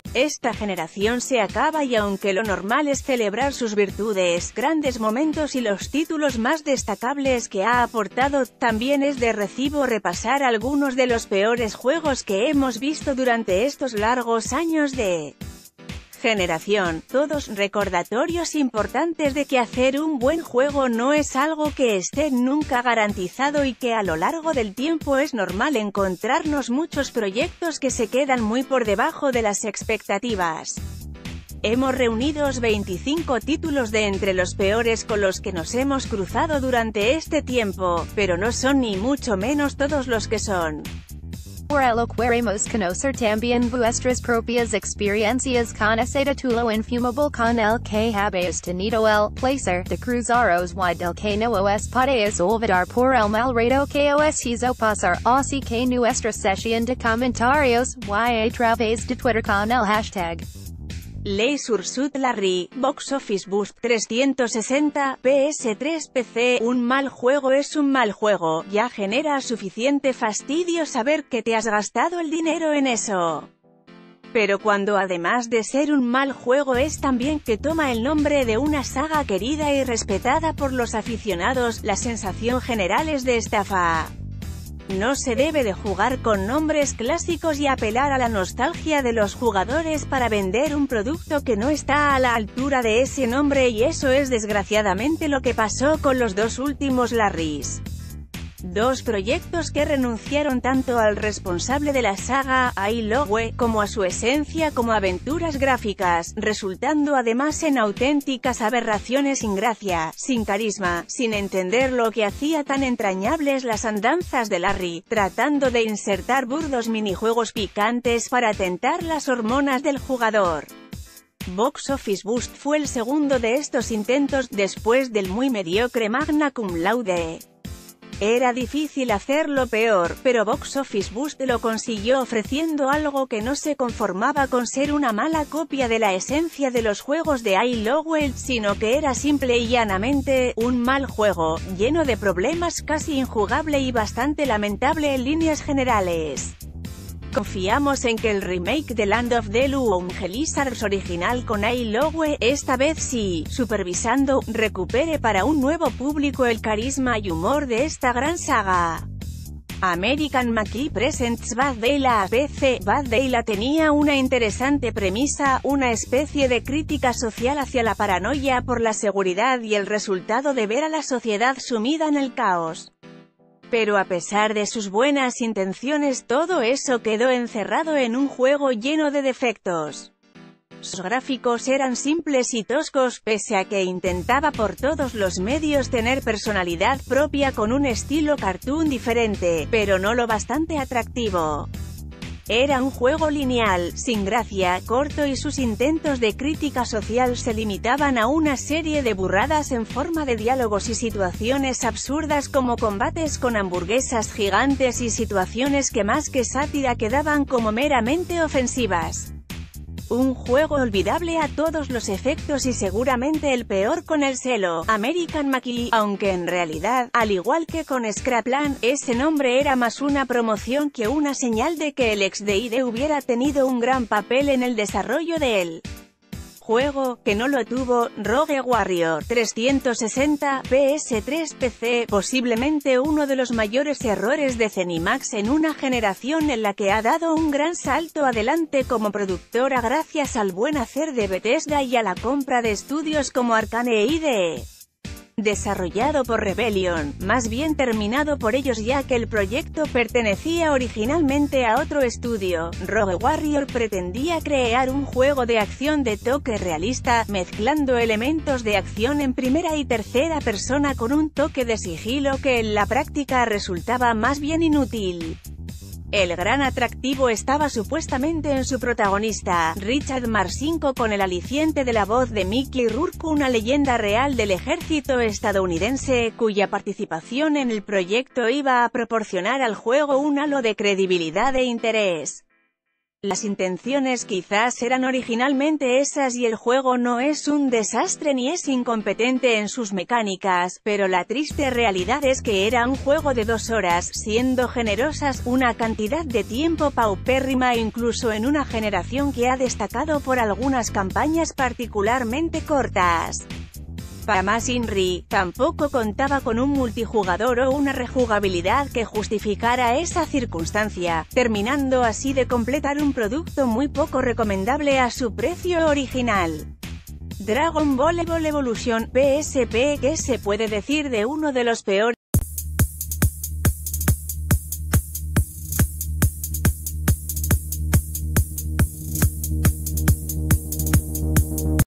Esta generación se acaba y aunque lo normal es celebrar sus virtudes, grandes momentos y los títulos más destacables que ha aportado, también es de recibo repasar algunos de los peores juegos que hemos visto durante estos largos años de generación, todos recordatorios importantes de que hacer un buen juego no es algo que esté nunca garantizado y que a lo largo del tiempo es normal encontrarnos muchos proyectos que se quedan muy por debajo de las expectativas. Hemos reunido 25 títulos de entre los peores con los que nos hemos cruzado durante este tiempo, pero no son ni mucho menos todos los que son. Por el queremos conocer también vuestras propias experiencias con ese título infumable con el que habéis tenido el placer de cruzaros y del que no os podéis olvidar por el mal rato que os hizo pasar, así que nuestra sesión de comentarios y a través de Twitter con el hashtag LesSursut Larry, Box Office Boost 360, PS3 PC. Un mal juego es un mal juego, ya genera suficiente fastidio saber que te has gastado el dinero en eso. Pero cuando además de ser un mal juego es también que toma el nombre de una saga querida y respetada por los aficionados, la sensación general es de estafa. No se debe de jugar con nombres clásicos y apelar a la nostalgia de los jugadores para vender un producto que no está a la altura de ese nombre, y eso es desgraciadamente lo que pasó con los dos últimos Larrys. Dos proyectos que renunciaron tanto al responsable de la saga, Ai Lowe, como a su esencia como aventuras gráficas, resultando además en auténticas aberraciones sin gracia, sin carisma, sin entender lo que hacía tan entrañables las andanzas de Larry, tratando de insertar burdos minijuegos picantes para tentar las hormonas del jugador. Box Office Boost fue el segundo de estos intentos, después del muy mediocre Magna Cum Laude. Era difícil hacerlo peor, pero Box Office Boost lo consiguió ofreciendo algo que no se conformaba con ser una mala copia de la esencia de los juegos de Ai Lowe, sino que era simple y llanamente un mal juego, lleno de problemas, casi injugable y bastante lamentable en líneas generales. Confiamos en que el remake de Land of the Lost Lizards original con Ai Lowe, esta vez sí, supervisando, recupere para un nuevo público el carisma y humor de esta gran saga. American McGee Presents Bad Dayla PC. Bad Dayla tenía una interesante premisa, una especie de crítica social hacia la paranoia por la seguridad y el resultado de ver a la sociedad sumida en el caos. Pero a pesar de sus buenas intenciones, todo eso quedó encerrado en un juego lleno de defectos. Sus gráficos eran simples y toscos, pese a que intentaba por todos los medios tener personalidad propia con un estilo cartoon diferente, pero no lo bastante atractivo. Era un juego lineal, sin gracia, corto, y sus intentos de crítica social se limitaban a una serie de burradas en forma de diálogos y situaciones absurdas como combates con hamburguesas gigantes y situaciones que más que sátira quedaban como meramente ofensivas. Un juego olvidable a todos los efectos y seguramente el peor con el celo American McGee, aunque en realidad, al igual que con Scrapland, ese nombre era más una promoción que una señal de que el ex-DID hubiera tenido un gran papel en el desarrollo de él. Juego, que no lo tuvo, Rogue Warrior 360, PS3 PC, posiblemente uno de los mayores errores de ZeniMax en una generación en la que ha dado un gran salto adelante como productora gracias al buen hacer de Bethesda y a la compra de estudios como Arcane e IDE. Desarrollado por Rebellion, más bien terminado por ellos ya que el proyecto pertenecía originalmente a otro estudio, Rogue Warrior pretendía crear un juego de acción de toque realista, mezclando elementos de acción en primera y tercera persona con un toque de sigilo que en la práctica resultaba más bien inútil. El gran atractivo estaba supuestamente en su protagonista, Richard Marcinko, con el aliciente de la voz de Mickey Rourke, una leyenda real del ejército estadounidense, cuya participación en el proyecto iba a proporcionar al juego un halo de credibilidad e interés. Las intenciones quizás eran originalmente esas y el juego no es un desastre ni es incompetente en sus mecánicas, pero la triste realidad es que era un juego de 2 horas, siendo generosas, una cantidad de tiempo paupérrima incluso en una generación que ha destacado por algunas campañas particularmente cortas. Para más Inri, tampoco contaba con un multijugador o una rejugabilidad que justificara esa circunstancia, terminando así de completar un producto muy poco recomendable a su precio original. Dragon Ball Evolution PSP. ¿Qué se puede decir de uno de los peores